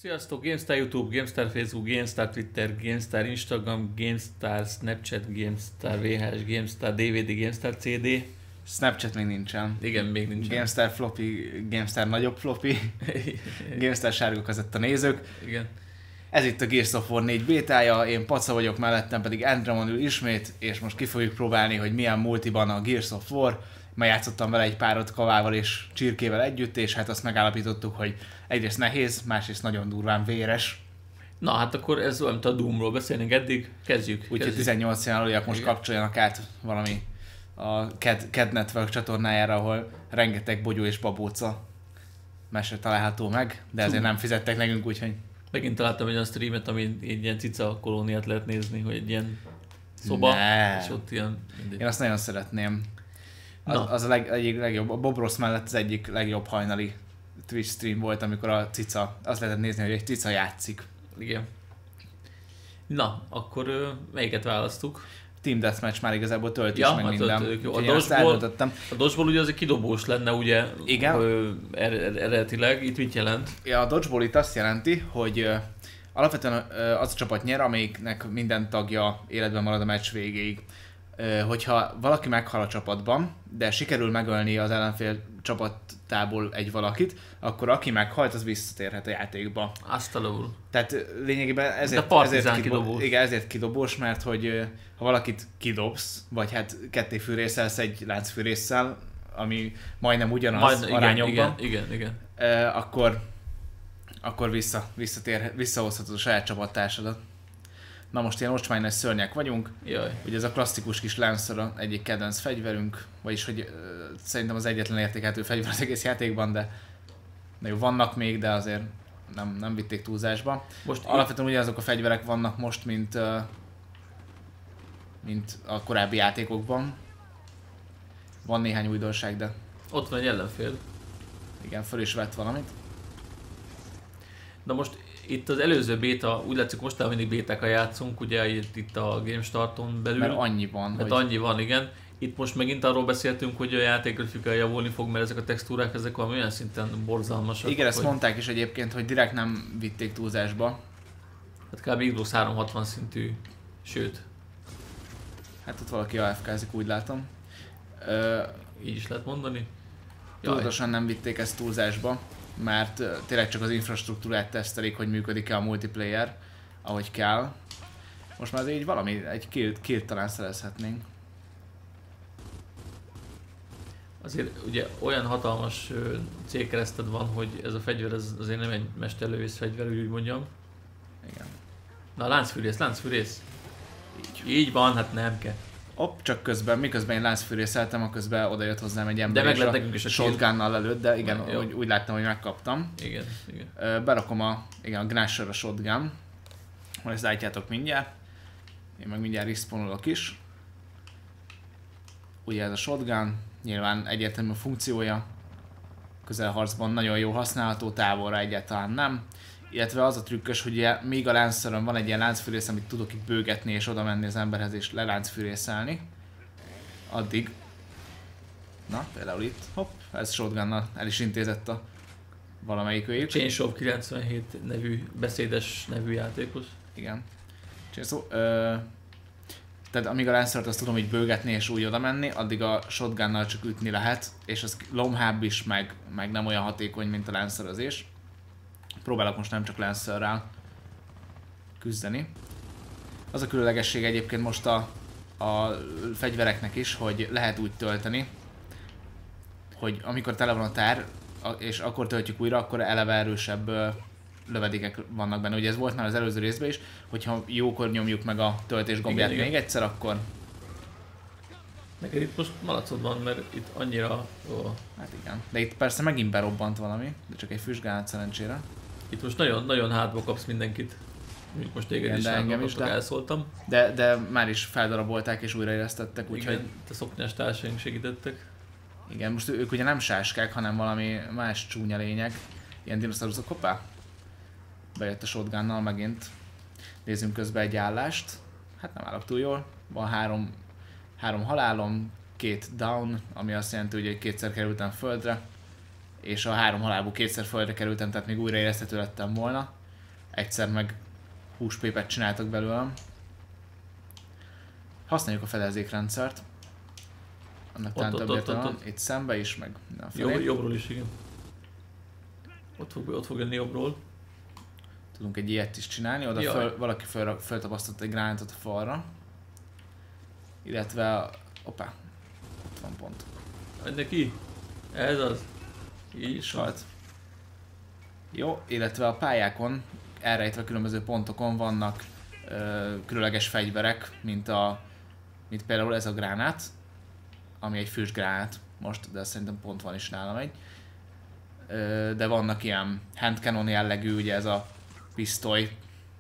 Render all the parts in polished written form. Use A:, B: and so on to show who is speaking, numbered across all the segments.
A: Sziasztok! GameStar YouTube, GameStar Facebook, GameStar Twitter, GameStar Instagram, GameStar Snapchat, GameStar VHS, GameStar DVD, GameStar CD.
B: Snapchat még nincsen.
A: Igen, még nincsen.
B: GameStar floppy, GameStar nagyobb floppy, GameStar sárga kazetta nézők.
A: Igen.
B: Ez itt a Gears of War 4 bétája, én Paca vagyok, mellettem pedig Andromon ül ismét, és most ki fogjuk próbálni, hogy milyen multiban a Gears of War. Ma játszottam vele egy párat Kavával és Csirkével együtt, és hát azt megállapítottuk, hogy egyrészt nehéz, másrészt nagyon durván véres.
A: Na hát akkor ez olyan, mint a Doomról beszélnénk eddig, kezdjük.
B: Úgyhogy 18 alulják most kapcsoljanak át valami a Cad Network csatornájára, ahol rengeteg bogyó és babóca mese található meg, de ezért nem fizettek nekünk, úgyhogy...
A: Megint találtam egy olyan streamet, amin egy ilyen cica kolóniát lehet nézni, hogy egy ilyen szoba, és ott ilyen...
B: Én azt nagyon szeretném. Az egyik legjobb, a Bob Ross mellett az egyik legjobb hajnali Twitch stream volt, amikor a cica, azt lehetett nézni, hogy egy cica játszik.
A: Igen. Na, akkor melyiket választuk?
B: Team Deathmatch már igazából tölt is, meg minden.
A: A dodgeball ugye az egy kidobós lenne, ugye?
B: Igen.
A: Eredetileg. Itt mit jelent?
B: Ja, a dodgeball itt azt jelenti, hogy alapvetően az a csapat nyer, amelyiknek minden tagja életben marad a meccs végéig. Hogyha valaki meghal a csapatban, de sikerül megölni az ellenfél csapatából egy valakit, akkor aki meghalt, az visszatérhet a játékba.
A: Azt alul.
B: Tehát lényegében ezért kidobós, mert hogy ha valakit kidobsz, vagy hát ketté fűrészelsz egy láncfűrésszel, ami majdnem ugyanaz arányokban,
A: igen.
B: akkor visszahozhatod a saját csapattársadat. Na most ilyen ocsmányos szörnyek vagyunk.
A: Jaj.
B: Ugye ez a klasszikus kis Lancer egyik kedvenc fegyverünk, vagyis hogy szerintem az egyetlen értékelhető fegyver az egész játékban, de jó, vannak még, de azért nem vitték túlzásba. Most alapvetően ugye azok a fegyverek vannak most, mint a korábbi játékokban. Van néhány újdonság, de...
A: Ott van egy ellenfél.
B: Igen, föl is vett valamit.
A: Na most itt az előző béta, úgy látszik mostában mindig bétákkal játszunk, ugye itt a GameStarton belül.
B: Mert annyi van.
A: Mert annyi van, igen. Itt most megint arról beszéltünk, hogy a játékgrafika javulni fog, mert ezek a textúrák, ezek valami olyan szinten borzalmasak.
B: Igen, ezt mondták is egyébként, hogy direkt nem vitték túlzásba. Hát
A: kb. Xbox 360 szintű, sőt.
B: Hát ott valaki AFK-zik, úgy látom.
A: Így is lehet mondani.
B: Tudatosan nem vitték ezt túlzásba, mert tényleg csak az infrastruktúrát tesztelik, hogy működik-e a multiplayer, ahogy kell. Most már így egy killt talán szerezhetnénk.
A: Azért ugye olyan hatalmas célkereszted van, hogy ez a fegyver azért nem egy mesterlövész fegyver, úgy mondjam.
B: Igen.
A: Na, láncfűrész. Így van, hát nem kell.
B: Csak miközben én láncfűrészeltem, aközben oda jött hozzám egy ember,
A: de meg nekünk is
B: a shotgunnal előtt, de igen, úgy láttam, hogy megkaptam.
A: Igen.
B: Berakom a Gnasher a shotgun, majd ezt látjátok mindjárt. Én meg mindjárt respawnolok is. Ugye ez a shotgun, nyilván egyértelmű a funkciója. Közelharcban nagyon jó használható, távolra egyáltalán nem. Illetve az a trükkös, hogy ugye, még a Lanceron van egy ilyen láncfűrész, amit tudok itt bőgetni és oda menni az emberhez és leláncfűrészelni. Addig. Na, például itt, hopp, ez shotgunnal el is intézett a valamelyik őjük.
A: Chainsaw 97 nevű, beszédes nevű játékos.
B: Igen. Tehát amíg a Lancert azt tudom így bőgetni és úgy oda menni, addig a shotgunnal csak ütni lehet, és az lomhább is, meg nem olyan hatékony, mint a Lancerözés. Próbálok most nem csak Lancerrel küzdeni. Az a különlegesség egyébként most a fegyvereknek is, hogy lehet úgy tölteni, hogy amikor tele van a tár, és akkor töltjük újra, akkor eleve erősebb lövedékek vannak benne. Ugye ez volt már az előző részben is, hogyha jókor nyomjuk meg a töltés gombját még egyszer, akkor...
A: Neked itt most malacod van, mert itt annyira...
B: Hát igen. De itt persze megint berobbant valami, de csak egy füstgánat szerencsére.
A: Itt most nagyon hátba kapsz mindenkit. Most téged is engem is, elszóltam.
B: De már is feldarabolták és újraélesztettek, úgyhogy...
A: Igen, a szoknyás társaink segítettek.
B: Igen, most ők ugye nem sáskák, hanem valami más csúnya lények. Ilyen dinoszauruszok, hoppá! Bejött a shotgunnal megint. Nézzünk közben egy állást. Hát nem állok túl jól. Van három halálom, 2 down, ami azt jelenti, hogy kétszer kerültem földre. És a 3 halálból 2-szer földre kerültem, tehát még újraéleszthető lettem volna. egyszer meg húspépet csináltak belőlem. Használjuk a fedezékrendszert. Annak talán több értelme van. Itt szembe is, meg mindenfelé.
A: Jobbról is, igen. Ott fog jönni jobbról.
B: Tudunk egy ilyet is csinálni, oda valaki föltapasztott egy gránátot a falra. Illetve, hoppá, ott van pont.
A: Adj neki! Ez az. Így is
B: halt. Jó, illetve a pályákon, elrejtve különböző pontokon vannak különleges fegyverek, mint például ez a gránát, ami egy füstgránát most, de szerintem pont van is nálam egy. De vannak ilyen handcannon jellegű, ugye ez a pisztoly.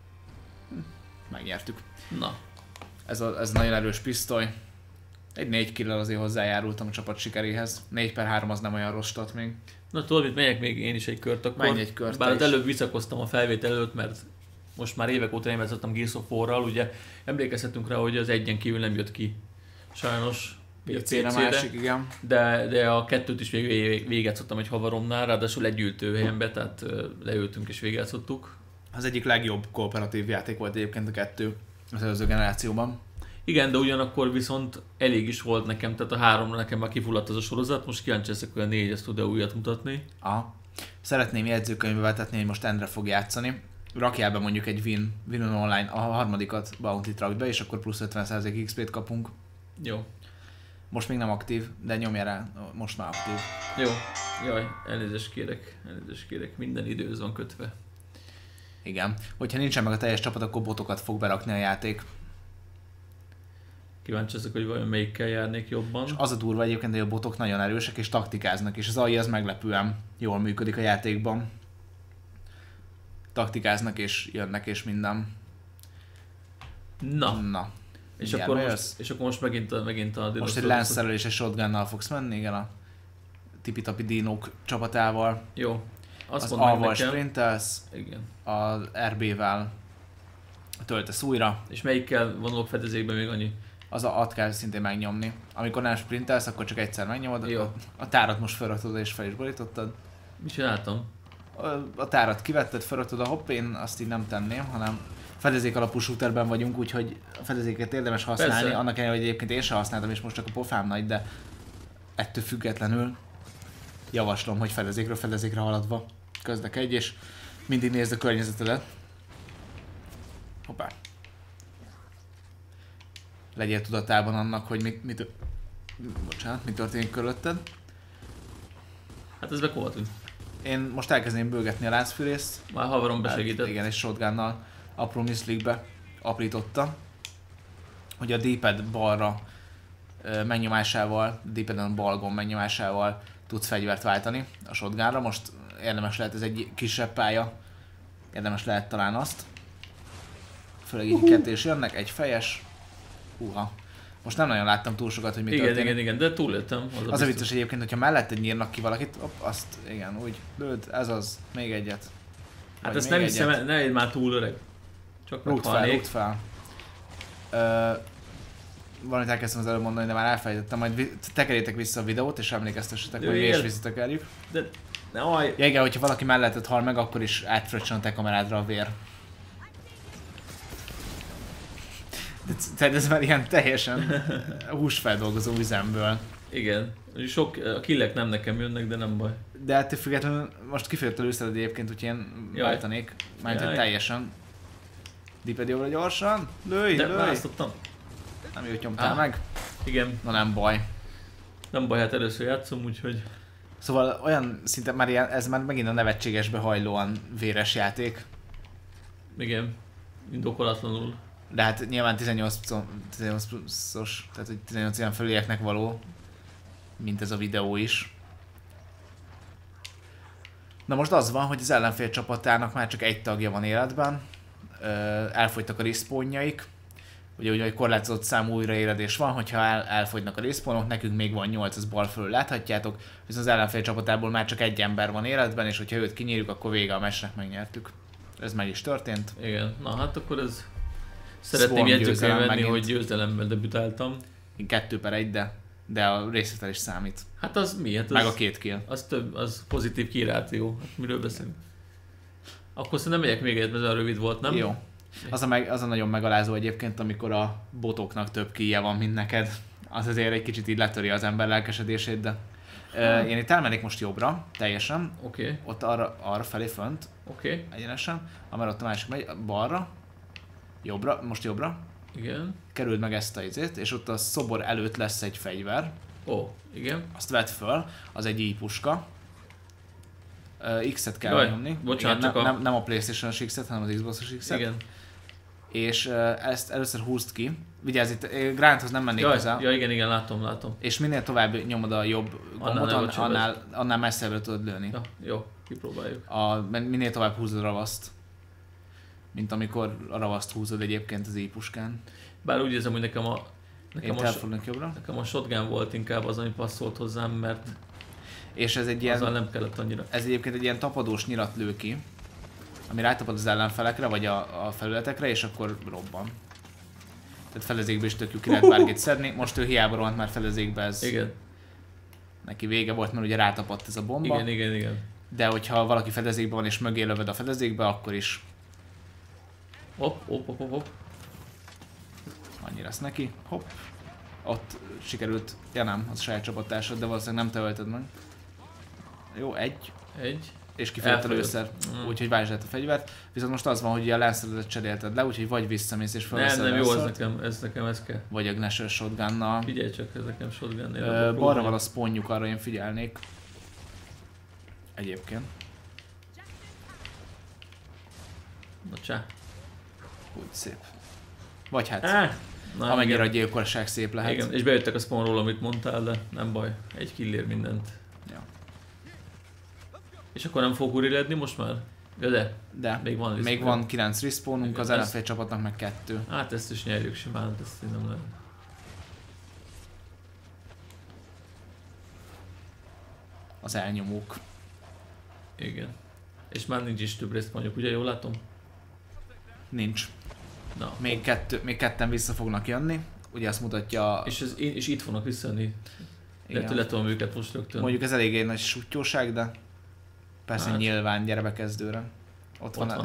B: Megnyertük.
A: Na.
B: Ez nagyon erős pisztoly. Egy 4 kill-rel azért hozzájárultam a csapat sikeréhez. 4/3 az nem olyan rossz stat még.
A: Na tudod mit, megyek még én is egy kört akkor.
B: Menj egy kört.
A: Bár előbb visszakoztam a felvétel előtt, mert most már évek óta én játszottam Gears of War-ral, ugye emlékezhetünk rá, hogy az egyen kívül nem jött ki. Sajnos.
B: PC-re másik, igen.
A: De a kettőt is végigjátszottam egy havaromnál, ráadásul egy ültőhelyembe, tehát leültünk és végigjátszottuk.
B: Az egyik legjobb kooperatív játék volt egyébként a kettő az előző generációban.
A: Igen, de ugyanakkor viszont elég is volt nekem, tehát a 3-ra nekem már kifulladt az a sorozat, most kíváncsi leszek, hogy a 4-es tud-e újat mutatni.
B: Aha. Szeretném jegyzőkönyvbe vetetni, hogy most Endre fog játszani. Rakjál be mondjuk egy Win Online, a harmadikat Bounty rakd be, és akkor plusz 50% XP-t kapunk.
A: Jó.
B: Most még nem aktív, de nyomja rá, most már aktív.
A: Jó. Jaj, elnézést kérek, minden időhöz van kötve.
B: Igen. Hogyha nincsen meg a teljes csapat, akkor botokat fog berakni a játék.
A: Kíváncsi ezek, hogy vajon melyikkel járnék jobban.
B: És az a durva egyébként, hogy a botok nagyon erősek és taktikáznak, és az AI az meglepően jól működik a játékban. Taktikáznak és jönnek és minden.
A: Na. És akkor most megint a
B: most egy Lancerrel és egy Shotgunnal fogsz menni, igen, a tipi-tapi dinók csapatával.
A: Jó.
B: Az A-val sprintelsz,
A: igen.
B: az RB-vel töltesz újra.
A: És melyikkel vonulok fedezékbe még annyi?
B: Az A-t kell szintén megnyomni. Amikor nem sprintelsz, akkor csak egyszer megnyomod.
A: Jó.
B: A tárat most felraktad és fel is borítottad.
A: Mit csináltam?
B: A tárat kivetted, felraktad a hopp, én azt így nem tenném, hanem fedezék alapú shooterben vagyunk, úgyhogy a fedezéket érdemes használni.
A: Persze.
B: Annak ellenére, hogy egyébként én sem használtam, és most csak a pofám nagy, de ettől függetlenül javaslom, hogy fedezékre haladva közlekedj, és mindig nézd a környezetedet. Hoppá. Legyél tudatában annak, hogy mi történik körülötted.
A: Hát ez bekoltunk.
B: Én most elkezdném bőgetni a láncfűrészt.
A: Már havarom besegített.
B: Igen, és shotgunnal apró miszlikbe aprította, hogy a D-pad balra megnyomásával, D-padon balgon megnyomásával tudsz fegyvert váltani a shotgunra. Most érdemes lehet, ez egy kisebb pálya, érdemes lehet talán azt. Főleg így kettős jönnek, egy fejes. Húha. Most nem nagyon láttam túl sokat, hogy mi történik.
A: Igen, de túléltem.
B: Az a vicces egyébként, hogyha melletted nyírnak ki valakit, azt igen, úgy lőd, ez az, még egyet.
A: Hát ezt nem hiszem, ne légy már túl öreg. Csak
B: rúgd fel. Valamit elkezdtem az előbb mondani, de már elfelejtettem, majd tekerjétek vissza a videót és emlékeztessetek, hogy mi is visszatekerjük.
A: De ne aj!
B: Ja igen, hogyha valaki melletted hal meg, akkor is átfröccsen a te kamerádra a vér. Tehát ez már ilyen teljesen húsfeldolgozó üzemből.
A: Igen. Sok a killek nem nekem jönnek, de nem baj.
B: De ettől függetlenül most kifejezetten őszted egyébként, hogy én váltanék. Mármint, hogy teljesen. Diped jobbra gyorsan. Lőj!
A: De választottam.
B: Nem jót nyomtál meg.
A: Igen.
B: Na nem baj.
A: Nem baj, hát először játszom, úgyhogy...
B: Szóval olyan szinte már ilyen, ez már megint a nevetségesbe hajlóan véres játék.
A: Igen. Indokolatlanul.
B: De hát nyilván 18 pluszos, tehát hogy 18 ilyen felülieknek való, mint ez a videó is. Na most az van, hogy az ellenfél csapatának már csak egy tagja van életben, elfogytak a respawnjaik, ugye egy korlátozott számú újraéledés van, hogyha elfogynak a respawnok, nekünk még van 8, ez bal fölül láthatjátok, viszont az ellenfél csapatából már csak egy ember van életben, és hogyha őt kinyírjuk, akkor vége a meccsnek, megnyertük. Ez meg is történt.
A: Igen, na hát akkor ez... Szeretném jegyzőkönyvbe venni, hogy győzelemmel debütáltam.
B: Én 2/1, de a részletel is számít.
A: Hát az mi? Hát
B: meg a 2 kill.
A: Az több, az pozitív kiráció. Hát miről beszélünk? Akkor szerintem megyek még egyet, mert ez rövid volt, nem?
B: Jó. Az a nagyon megalázó egyébként, amikor a botoknak több kíje van, mint neked. Az azért egy kicsit így letöri az ember lelkesedését, de én itt elmennék most jobbra, teljesen.
A: Oké.
B: Ott arra felé fönt,
A: Oké.
B: egyenesen. Amellett ott a másik megy, balra, jobbra, most jobbra.
A: Igen.
B: Kerüld meg ezt a izét, és ott a szobor előtt lesz egy fegyver.
A: Ó, igen.
B: Azt vedd föl, az egy i-puska. X-et kell
A: Jaj,
B: nyomni.
A: bocsánat,
B: igen,
A: csak
B: nem a PlayStation-os X-et, hanem az Xbox-os X-et.
A: Igen.
B: És ezt először húzd ki. Vigyázz, itt Granthoz nem mennék közel.
A: Ja, igen, látom.
B: És minél tovább nyomod a jobb gombot, annál messzebbre tudod lőni.
A: Ja, jó, kipróbáljuk.
B: Minél tovább húzod a ravaszt. Mint amikor a ravaszt húzod egyébként az i-puskán.
A: Bár úgy érzem, hogy nekem a shotgun volt inkább az, ami passzolt hozzám, mert
B: és ez egy ilyen,
A: azzal nem kellett annyira.
B: Ez egyébként egy ilyen tapadós nyilat lő ki, ami rátapad az ellenfelekre, vagy a felületekre, és akkor robban. Tehát felezékbe is tök jó, ki lehet bárkit szedni. Most ő hiába rohant már felezékbe, ez
A: igen.
B: Neki vége volt, mert ugye rátapadt ez a bomba.
A: Igen.
B: De hogyha valaki fedezékben van és mögé lövöd a fedezékbe, akkor is
A: Hopp.
B: annyira lesz neki. Hopp. Ott sikerült, ja nem, az saját csapattársad, de valószínűleg nem te ölted meg. Jó, egy. És kifejlett a lőszer, úgyhogy váltsd át a fegyvert. Viszont most az van, hogy a Lanceredet cserélted le, úgyhogy vagy visszamész és felveszed
A: nem, jó, ez nekem kell.
B: Vagy a Gnasher shotgunnal.
A: Figyelj csak, ez nekem shotgun.
B: Balra van a spawnjuk, arra én figyelnék. Egyébként.
A: Na csá.
B: Úgy szép. Vagy hát, amennyire a gyilkosság szép lehet.
A: Igen, és bejöttek a spawnról, amit mondtál, de nem baj. Egy killér mindent.
B: Ja.
A: És akkor nem fog uriledni most már? Ja, de. Még
B: van 9 respawnunk, az ellenfél csapatnak meg 2.
A: Hát ezt is nyerjük simán, ezt nem lehet.
B: Az elnyomók.
A: Igen. És már nincs is több respawnjuk, ugye jól látom?
B: Nincs.
A: Na.
B: Még ketten vissza fognak jönni. Ugye azt mutatja...
A: És itt fognak visszajönni. De le tudom őket most rögtön.
B: Mondjuk ez eléggé nagy suttyóság, de persze hát. Nyilván gyere be kezdőre. Ott van.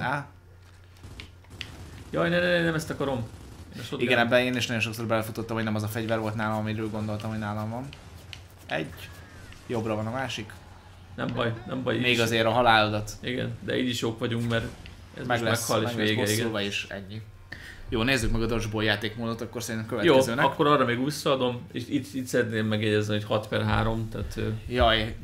A: Jaj, nem ezt akarom.
B: Igen, ebben én is nagyon sokszor belefutottam, hogy nem az a fegyver volt nálam, amiről gondoltam, hogy nálam van. Egy. Jobbra van a másik.
A: Nem baj.
B: Még azért a halálodat.
A: Igen, de így is jók vagyunk, mert ez
B: meghal és vége. Igen. És ennyi. Jó, nézzük meg a dodgeball játékmódot, akkor szerintem következőnek.
A: Jó, akkor arra még visszaadom, és itt szeretném megjegyezni, hogy 6/3, tehát...
B: Jaj.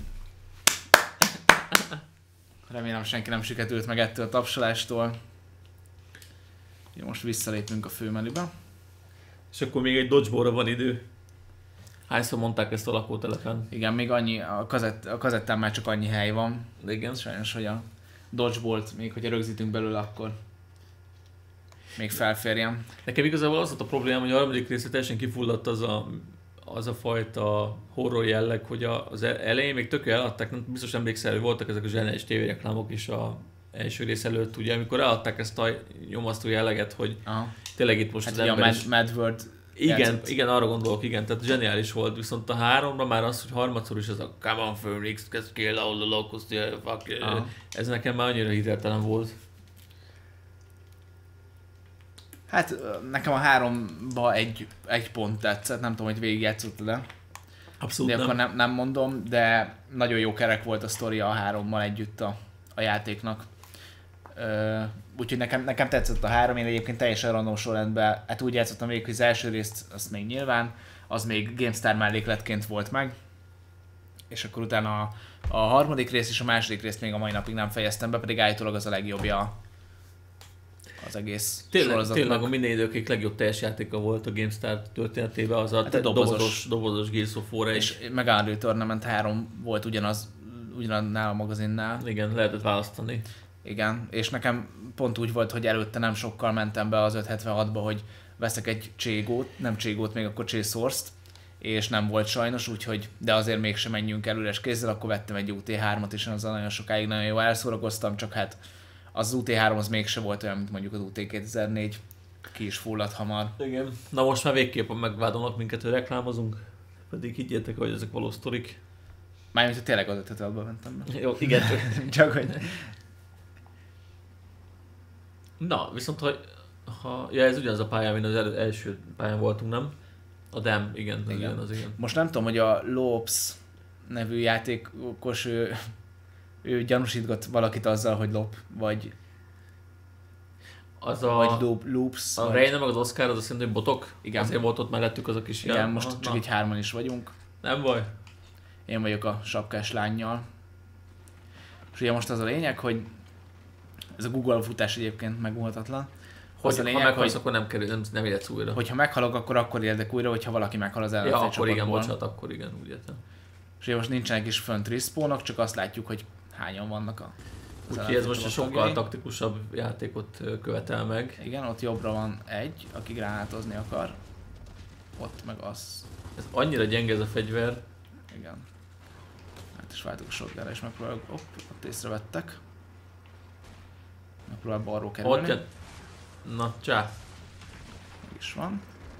B: Remélem senki nem sikerült meg ettől a tapsolástól. Jó, most visszalépünk a főmenübe.
A: És akkor még egy dodgeballra van idő. Hányszor mondták ezt a lakótelepen?
B: Igen, még annyi, a kazettán már csak annyi hely van.
A: Igen.
B: Sajnos, hogy a dodgeballt, még hogyha rögzítünk belőle, akkor még felférjem.
A: Nekem igazából az volt a probléma, hogy a harmadik részre teljesen kifulladt az a fajta horror jelleg, hogy az elején még tök eladták, nem biztos emlékszel, hogy voltak ezek a zseniális tévéreklámok is a első rész előtt, ugye, amikor eladták ezt a nyomasztó jelleget, hogy tényleg itt most
B: hát
A: az ember is...
B: Mad World
A: igen, arra gondolok, igen, tehát zseniális volt, viszont a 3-ra már az, hogy harmadszor is az a come on Phoenix, kill all the locusts, fuck, ez nekem már annyira hiteltelen volt.
B: Hát nekem a 3-ba egy pont tetszett, nem tudom, hogy végigjátszottad de.
A: Abszolút
B: de nem. Akkor nem mondom, de nagyon jó kerek volt a sztoria a 3-mal együtt a játéknak. Úgyhogy nekem tetszett a 3, én egyébként teljesen random sorrendben, hát úgy játszottam végig, hogy az első részt, azt még nyilván, az még GameStar mellékletként volt meg. És akkor utána a harmadik rész és a második részt még a mai napig nem fejeztem be, pedig állítólag az a legjobbja az egész sorozatnak.
A: Tényleg a minden időkék legjobb teljes játéka volt a GameStar történetében, az a hát dobozos Gears of War.
B: És meg Unreal Tournament 3 volt ugyanannál a magazinnál.
A: Igen, lehetett választani.
B: Igen, és nekem pont úgy volt, hogy előtte nem sokkal mentem be az 576-ba, hogy veszek egy Cségót, még akkor Csészorst, és nem volt sajnos, úgyhogy, de azért mégsem menjünk el üres kézzel, akkor vettem egy UT3-at, és azzal nagyon sokáig nagyon jól elszórakoztam, csak hát az UT3 az mégse volt olyan, mint mondjuk az UT2004, ki is fulladt hamar.
A: Igen, na most már végképp megvádolnak minket, hogy reklámozunk, pedig higgyétek, hogy ezek valós sztorik.
B: Mármint, hogy tényleg az 576-ba mentem be.
A: Jó, igen.
B: Csak hogy...
A: Na, viszont ja, ez ugyanaz a pályán, mint az első pályán voltunk, nem? A Dam, igen, az igen.
B: Most nem tudom, hogy a Lopes nevű játékos, ő gyanúsítgat valakit azzal, hogy lop, vagy Loops.
A: A Reina meg az Oscar, az azt jelenti, hogy botok?
B: Igen.
A: Azért volt ott mellettük azok is.
B: Igen, most csak így 3-an is vagyunk.
A: Nem baj.
B: Én vagyok a sapkás lánnyal. És ugye most az a lényeg, hogy ez a Google futás egyébként megmondhatatlan.
A: Ha meghalsz, akkor nem érhetsz újra.
B: Hogyha meghalok, akkor érdek újra, hogyha valaki meghal az ellenfél
A: akkor igen,
B: csapatból.
A: bocsánat, akkor igen, úgy értem.
B: És ugye most nincsenek is fönt respawnok, csak azt látjuk, hogy hányan vannak
A: úgyhogy ez most sokkal taktikusabb játékot követel meg.
B: Igen, ott jobbra van egy, aki gránátozni akar. Ott meg az.
A: Ez annyira gyenge ez a fegyver.
B: Igen. Hát is váltok a shotgunra és megpróbálok. Ott észrevettek. Megpróbál balról kerülni.
A: Na, csá.
B: Meg is van.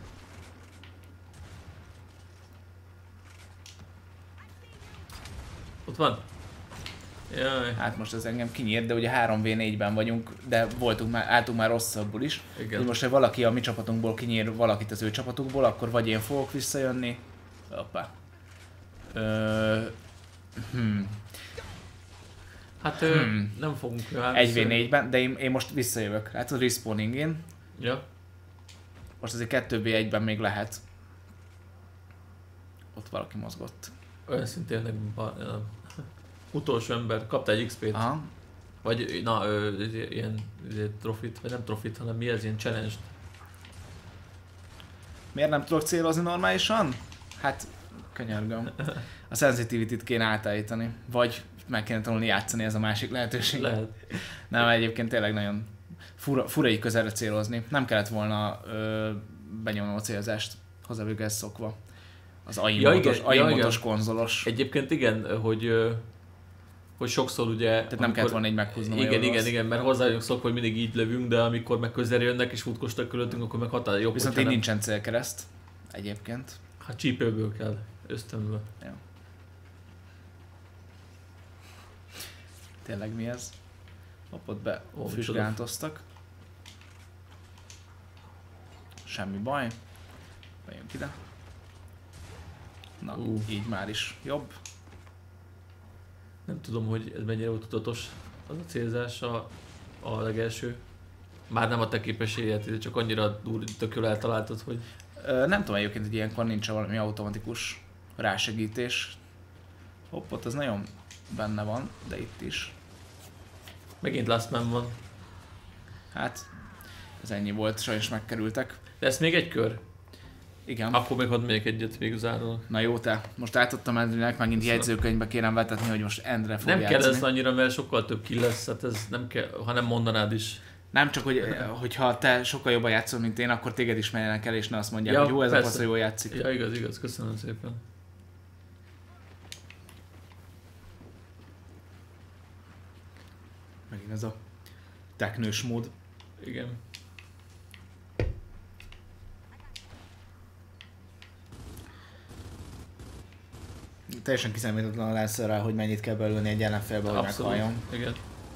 A: Ott van. Jaj.
B: Hát most ez engem kinyírt, de ugye 3v4-ben vagyunk, de álltunk már rosszabbul is.
A: Igen.
B: Most, ha valaki a mi csapatunkból kinyír valakit az ő csapatukból, akkor vagy én fogok visszajönni. Hoppá.
A: Hát nem fogunk
B: 1v4-ben, de én most visszajövök. Látod, respawning in.
A: Ja.
B: Most azért 2v1-ben még lehet. Ott valaki mozgott.
A: Olyan szintén utolsó ember, kapta egy XP-t.
B: Aha.
A: Vagy ilyen trofit, vagy nem trofit, hanem mi ez, ilyen challenge-t.
B: Miért nem tudok célozni normálisan? Hát, könyörgöm. A sensitivity-t kéne átállítani. Vagy meg kéne tanulni játszani, ez a másik lehetőség.
A: Lehet.
B: Nem, egyébként tényleg nagyon fura így közelre célozni. Nem kellett volna benyomnom a célzást, hozzá vagyok ezt szokva. Az AI-módos konzolos.
A: Egyébként igen, hogy sokszor ugye...
B: Tehát nem kellett volna így meghúznom a
A: Igen, mert hozzájönk szokva, hogy mindig így lövünk, de amikor meg közelre jönnek és futkostak körülöttünk, akkor meg határ jobb.
B: Viszont így nincsen célkereszt egyébként.
A: Hát csípőből kell, ösztönből.
B: Jó. Tényleg mi ez? Ott be füstgántoztak. Semmi baj. Bejönk ide. Na, így már is jobb.
A: Nem tudom, hogy ez mennyire volt tudatos az a célzás a legelső. Már nem a te képességet, csak annyira tök jól eltaláltad, hogy...
B: Nem tudom egyébként, hogy ilyenkor nincs valami automatikus rásegítés. Hopp, ott az nagyon benne van, de itt is.
A: Megint Last Man van.
B: Hát, ez ennyi volt, sajnos megkerültek.
A: Lesz még egy kör?
B: Igen.
A: Akkor még hadd még egyet még záról.
B: Na jó te, most átadtam Endrynek, megint jegyzőkönyvbe kérem vetetni, hogy most Endre fog
A: nem
B: játszani.
A: kell ez annyira, mert sokkal több kill lesz, hát ez nem kell, ha nem mondanád is.
B: Nem csak, hogyha te sokkal jobban játszol, mint én, akkor téged ismerjenek el, és ne azt mondják, hogy jó, ez a fasz, jól játszik.
A: Ja, igaz, köszönöm szépen.
B: Megint ez a teknős mód.
A: Igen.
B: Teljesen kiszámíthatatlan lesz rá, hogy mennyit kell belőni egy ellenfélbe, hogy meghalljon.
A: Igen.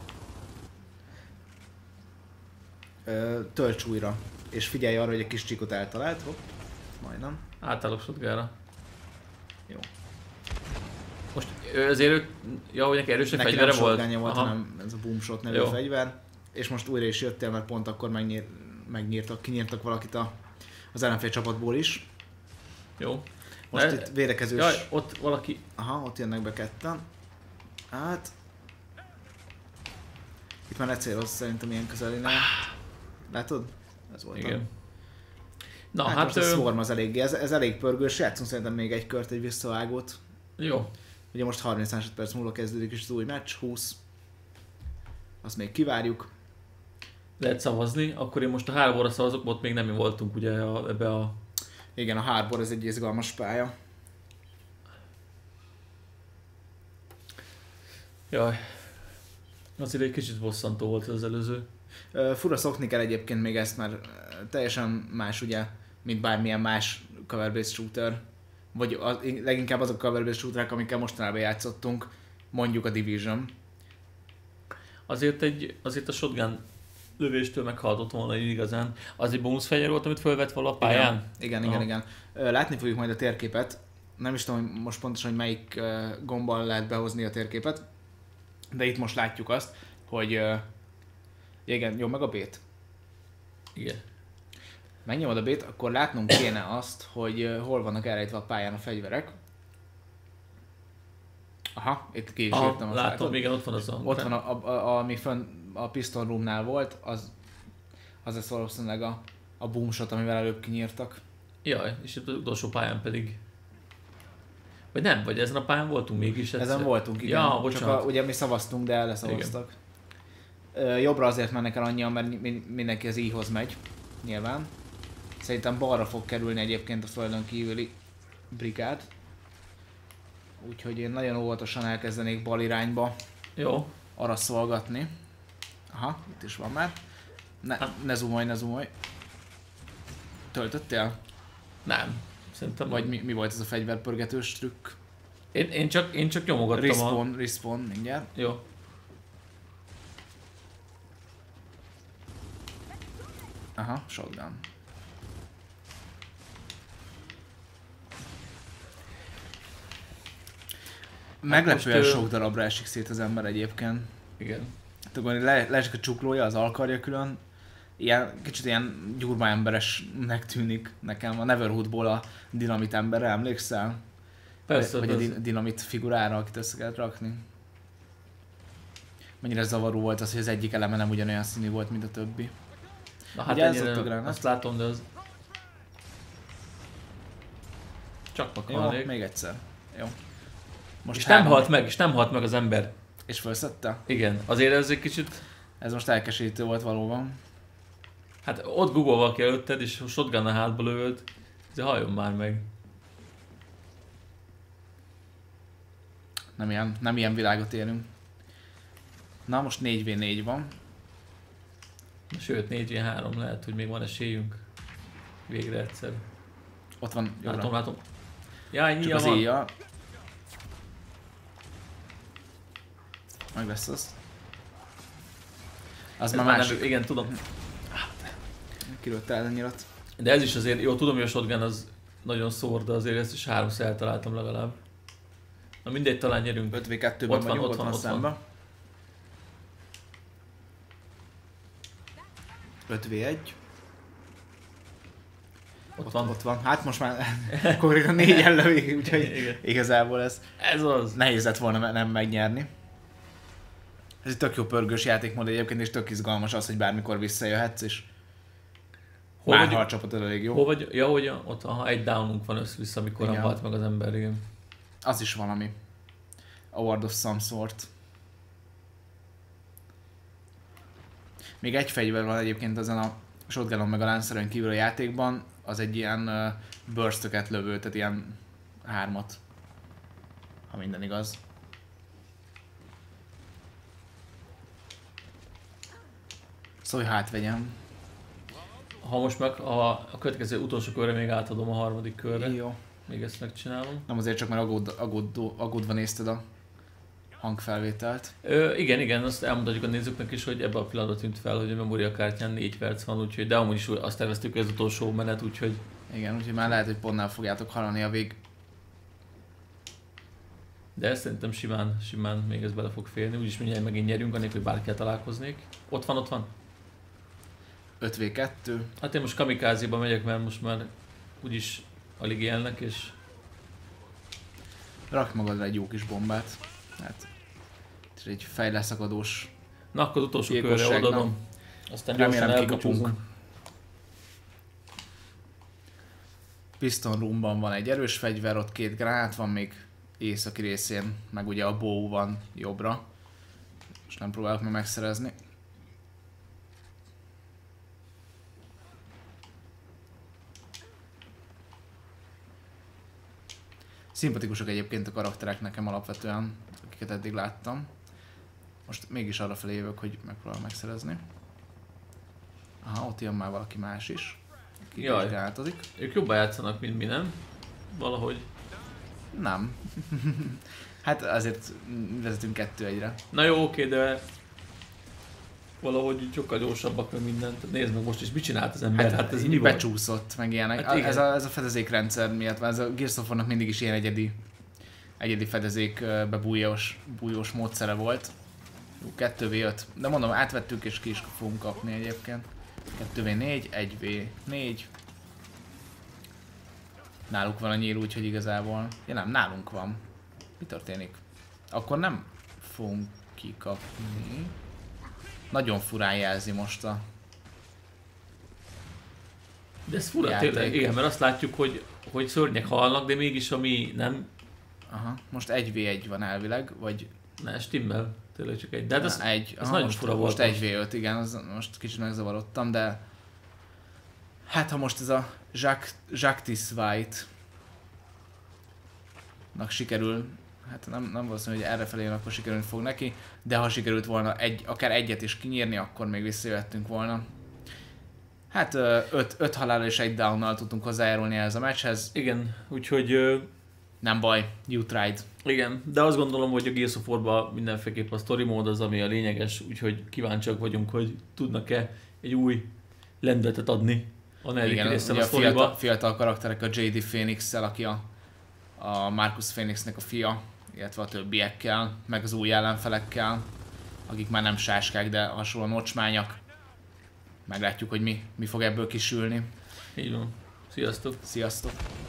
B: Tölts újra, és figyelj arra, hogy egy kis csíkot eltalált. Hopp, majdnem.
A: Átállok shotgunra.
B: Jó.
A: Most azért hogy neki erősebb fegyvere volt?
B: Neki nem volt, hanem ez a Boomshot nevű fegyver. És most újra is jöttél, mert pont akkor kinyírtak valakit az ellenfél csapatból is.
A: Jó.
B: Most itt védekezős...
A: Jaj, ott valaki...
B: Aha, ott jönnek be ketten. Hát... Itt már lecéloz szerintem ilyen közelénél. Látod? Ez volt.
A: Igen. Na
B: hát most a Swarm az eléggé, ez elég pörgős, játszunk szerintem még egy kört, egy visszavágót.
A: Jó.
B: Ugye most 30 másodperc múlva kezdődik is az új meccs, 20. Azt még kivárjuk.
A: Lehet szavazni, akkor én most a Harborra szavazok, ott még nem voltunk ugye ebbe a...
B: Igen, a Harbor ez egy izgalmas pálya.
A: Jaj. Azért egy kicsit bosszantó volt az előző.
B: Fura szokni kell egyébként még ezt, mert teljesen más ugye, mint bármilyen más cover-based shooter. Vagy leginkább azok a cover-based shooterek, amikkel mostanában játszottunk, mondjuk a Division.
A: Azért a shotgun lövéstől meghaltott volna így igazán. Az egy bónuszfegyver volt, amit fölvett vala a pályán?
B: Igen. Látni fogjuk majd a térképet. Nem is tudom hogy most pontosan, hogy melyik gombbal lehet behozni a térképet. De itt most látjuk azt, hogy igen, nyom meg a B-t.
A: Igen.
B: Megnyomod a B-t, akkor látnunk kéne azt, hogy hol vannak elrejtve a pályán a fegyverek. Aha, itt ki is írtam.
A: Látom, igen, ott van az a...
B: Ott van, ami fönn a Piston Roomnál volt, az lesz valószínűleg a boomshot, amivel előbb kinyírtak.
A: Jaj, és itt az utolsó pályán pedig... Vagy nem, vagy ezen a pályán voltunk mégis egyszer.
B: Ezen voltunk, igen.
A: Ja, bocsánat.
B: Csak ugye mi szavaztunk, de leszavaztak. Jobbra azért mennek el annyian, mert mindenki az I-hoz megy, nyilván. Szerintem balra fog kerülni egyébként a földön kívüli brigád. Úgyhogy én nagyon óvatosan elkezdenék bal irányba
A: Jó.
B: arra szolgatni. Aha, itt is van már. Ne zoomolj. Töltöttél?
A: Nem. Szerintem...
B: Vagy mi volt ez a fegyverpörgetős trükk?
A: Én csak nyomogattam
B: Respawn, mindjárt.
A: Jó.
B: Aha, shotgun. Meglepően sok darabra esik szét az ember egyébként.
A: Igen.
B: Akkor leesik a csuklója, az alkarja külön. Kicsit ilyen gyurma emberesnek tűnik nekem. A Neverhoodból a dinamit emberre, emlékszel?
A: Persze.
B: Vagy a dinamit figurára, akit össze kellett rakni. Mennyire zavaró volt az, hogy az egyik eleme nem ugyanolyan színű volt, mint a többi.
A: Na hát ennyire, azt látom, de az... Csak pakolnék.
B: Jó, még egyszer. Jó.
A: Most és nem halt meg az ember.
B: És felszedte?
A: Igen, azért ez egy kicsit...
B: Ez most elkeserítő volt valóban.
A: Hát ott Google-val ki előtted, és shotgun a hátba lövöd. De halljon már meg.
B: Nem ilyen világot élünk. Na most 4v4 van.
A: Sőt, 4v3 lehet, hogy még van esélyünk. Végre egyszer.
B: Ott van, jobbra.
A: Látom. Jaj,
B: csak az éjjel. Meg lesz az. Az már másik.
A: Igen, tudom.
B: Kirőtte el a nyilat.
A: De ez is azért, jó, tudom, hogy a shotgun az nagyon szór, de azért ezt is 3-szor eltaláltam legalább. Na mindegy, talán nyerünk.
B: 5v2-ben vagyunk, ott van a szemben. 5v1. Ott van. Hát most már konkrétan 4 lövik, úgyhogy igazából ez nehéz lett volna nem megnyerni. Ez egy tök jó pörgős játékmód egyébként, és tök izgalmas az, hogy bármikor visszajöhetsz, és már ha a csapatod elég jó.
A: Hol vagy? Ja, hogy ott egy downunk van össze-vissza, amikor nem halt meg az ember, igen.
B: Az is valami. Award of some sort. Még egy fegyver van egyébként ezen a shotgunon meg a Lanceren kívül a játékban, az egy ilyen burst-öket lövő, tehát ilyen 3-at. Ha minden igaz. Szóval hát vegyem.
A: Ha most meg a következő utolsó körre még átadom a harmadik körre.
B: Jó.
A: Még ezt megcsinálom.
B: Nem azért csak, mert aggódva nézted a hangfelvételt.
A: Igen, azt elmondhatjuk a nézőknek is, hogy ebben a pillanatban tűnt fel, hogy a memóriakártyán 4 perc van, úgyhogy, de amúgy is azt terveztük, hogy ez utolsó menet, úgyhogy...
B: Igen, úgyhogy már lehet, hogy pontnál fogjátok hallani a vég.
A: De szerintem simán még ez bele fog férni, úgyis mindjárt megint nyerünk, anélkül, hogy bárkivel találkoznék. Ott van.
B: 5v2.
A: Hát én most kamikázéba megyek, mert most már úgyis alig élnek, és...
B: Rakj magadra egy jó kis bombát. Hát, ez egy fejleszakadós.
A: Na akkor az utolsó körre odaadom. Aztán gyorsan elkapunk.
B: Piston Roomban van egy erős fegyver, ott 2 gránát van még északi részén, meg ugye a bow van jobbra. És nem próbálok meg megszerezni. Szimpatikusak egyébként a karakterek nekem alapvetően, akiket eddig láttam. Most mégis arra felé jövök, hogy megpróbálom megszerezni. Aha, ott jön már valaki más is.
A: Jaj, ők jobban játszanak, mint mi, nem? Valahogy.
B: Nem. Hát azért vezetünk 2-1-re.
A: Na jó, oké, de... valahogy így sokkal gyorsabbak meg mindent. Nézd meg most is, mit csinált az ember? Hát ez mi
B: becsúszott, meg ilyenek.
A: Hát
B: ez a fedezékrendszer miatt, ez a Gears of War-nak mindig is ilyen egyedi fedezékbe bújós módszere volt. 2v5, de mondom, átvettük és ki is fogunk kapni egyébként. 2v4, 1v4. Náluk van a nyíl, úgyhogy igazából... Ja nem, nálunk van. Mi történik? Akkor nem fogunk kikapni. Nagyon furán jelzi most a...
A: De ez fura tényleg, igen, mert azt látjuk, hogy szörnyek halnak, de mégis ami nem...
B: Aha, most 1v1 van elvileg, vagy...
A: Ne, stimmel. Tényleg csak egy. De hát ez
B: aha,
A: nagyon
B: most,
A: fura volt.
B: Most 1v5, igen, most kicsit megzavarodtam, de... Hát ha most ez a Jacques White nak sikerül, hát nem valószínű, hogy errefelé akkor sikerülni fog neki, de ha sikerült volna akár egyet is kinyírni, akkor még visszajöttünk volna. Hát 5 halállal és 1 downnal tudtunk hozzájárulni ez a meccshez.
A: Igen, úgyhogy...
B: Nem baj, you tried.
A: Igen, de azt gondolom, hogy a Gears of War-ban mindenféleképp a story mód az, ami a lényeges, úgyhogy kíváncsiak vagyunk, hogy tudnak-e egy új lendületet adni a negyedik részen a sztoriba.
B: Fiatal karakterek a J.D. Phoenix-szel, aki a Marcus Phoenixnek a fia, illetve a többiekkel, meg az új ellenfelekkel, akik már nem sáskák, de hasonlóan ocsmányak. Meglátjuk, hogy mi fog ebből kisülni.
A: Így van. Sziasztok!
B: Sziasztok!